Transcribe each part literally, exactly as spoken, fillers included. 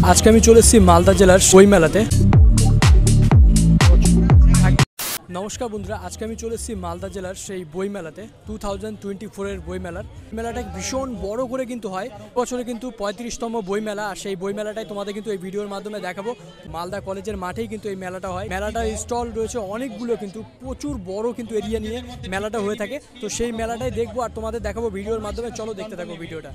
আজকে আমি চলে এসেছি মালদা জেলার বই মেলাতে। নমস্কার বন্ধুরা, আজকে আমি চলে এসেছি মালদা জেলার সেই বই মেলাতে টু থাউজেন্ড টোয়েন্টি ফোরের বই মেলার মেলাটা ভীষণ বড় করে কিন্তু হয়। বছরে কিন্তু পঁয়ত্রিশতম বই মেলা, আর সেই বই মেলাটাই তোমাদের কিন্তু এই ভিডিওর মাধ্যমে দেখাবো। মালদা কলেজের মাঠেই কিন্তু এই মেলাটা হয়। মেলাটার স্টল রয়েছে অনেকগুলো, কিন্তু প্রচুর বড় কিন্তু এরিয়া নিয়ে মেলাটা হয়ে থাকে। তো সেই মেলাটাই দেখবো আর তোমাদের দেখাবো ভিডিওর মাধ্যমে। চলো দেখতে থাকো ভিডিওটা।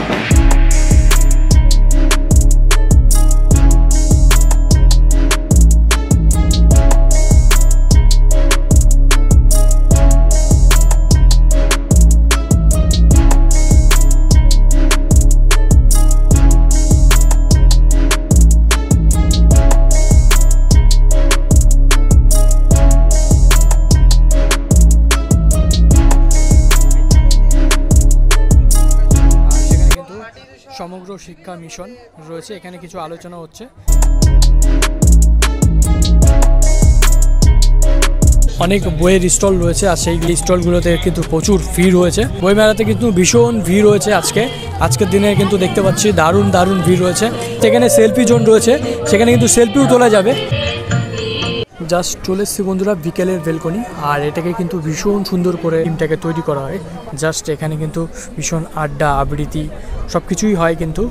সমগ্র শিক্ষা মিশন রয়েছে, এখানে কিছু আলোচনা হচ্ছে। অনেক বইয়ের স্টল রয়েছে, আর সেই স্টলগুলোতে কিন্তু প্রচুর ভিড় হয়েছে। বই মেলাতে কিন্তু ভীষণ ভিড় রয়েছে আজকে আজকের দিনে কিন্তু দেখতে পাচ্ছি দারুণ দারুণ ভিড় রয়েছে। সেখানে সেলফি জোন রয়েছে, সেখানে কিন্তু সেলফিও তোলা যাবে। জাস্ট চলে এসেছি বন্ধুরা বিকেলের বেলকনি, আর এটাকে কিন্তু ভীষণ সুন্দর করে টিমটাকে তৈরি করা হয়। জাস্ট এখানে কিন্তু ভীষণ আড্ডা আবৃত্তি সব কিছুই হয়। কিন্তু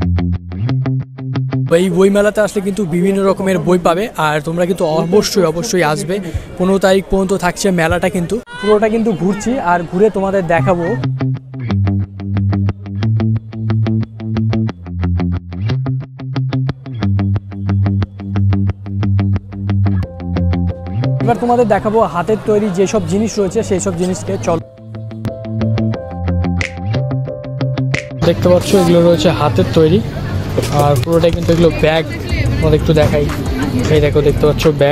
এই বই মেলাতে আসলে কিন্তু বিভিন্ন রকমের বই পাবে, আর তোমরা কিন্তু অবশ্যই অবশ্যই আসবে। পনেরো তারিখ পর্যন্ত থাকছে মেলাটা, কিন্তু পুরোটা কিন্তু ঘুরছি আর ঘুরে তোমাদের দেখাবো। এবার তোমাদের দেখাবো হাতের তৈরি যেসব জিনিস রয়েছে সেই সব জিনিসকে। চল দেখতে পাচ্ছ এগুলো রয়েছে হাতের তৈরি, আর পুরোটাই কিন্তু এগুলো ব্যাগ। তোমাদের একটু দেখাই, এই দেখো দেখতে পাচ্ছ ব্যাগ,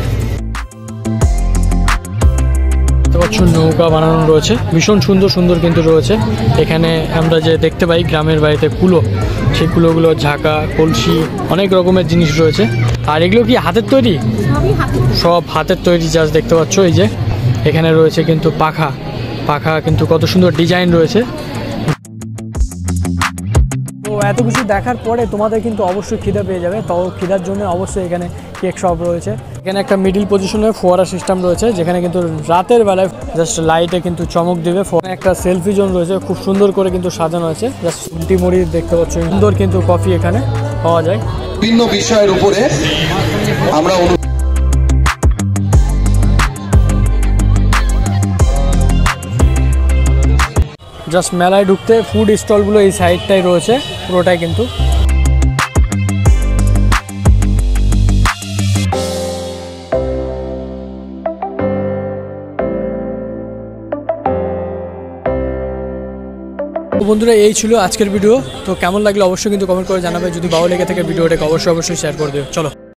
দেখতে পাচ্ছ নৌকা বানানো রয়েছে, ভীষণ সুন্দর সুন্দর কিন্তু রয়েছে। এখানে আমরা যে দেখতে পাই গ্রামের বাড়িতে কুলো, সেই কুলোগুলো ঝাঁকা কলসি অনেক রকমের জিনিস রয়েছে। আর এগুলো কি হাতের তৈরি? সব হাতের তৈরি। জাস্ট দেখতে পাচ্ছ এই যে এখানে রয়েছে কিন্তু পাখা পাখা কিন্তু কত সুন্দর ডিজাইন রয়েছে। তো এত কিছু দেখার পরে তোমাদের কিন্তু অবশ্যই খিদে পেয়ে যাবে। তো খিদার জন্য অবশ্যই এখানে কেক শপ রয়েছে। এখানে একটা মিডিল পজিশনে ফোয়ারা সিস্টেম রয়েছে, যেখানে কিন্তু রাতের বেলায় জাস্ট লাইটে কিন্তু চমক দেবে। একটা সেলফি জোন রয়েছে, খুব সুন্দর করে কিন্তু সাজানো আছে। জাস্ট উল্টি মুড়ি দেখতে পাচ্ছ, সুন্দর কিন্তু কফি এখানে পাওয়া যায়। বিভিন্ন বিষয়ের উপরে আমরা জাস্ট মেলায় ঢুকতে ফুড স্টলগুলো এই সাইডটাই রয়েছে পুরোটাই কিন্তু। বন্ধুরা এই ছিল আজকের ভিডিও। তো কেমন লাগলো অবশ্যই কিন্তু কমেন্ট করে জানাবে। যদি ভালো লেগে থাকে ভিডিওটাকে অবশ্যই অবশ্যই শেয়ার করে দিও। চলো।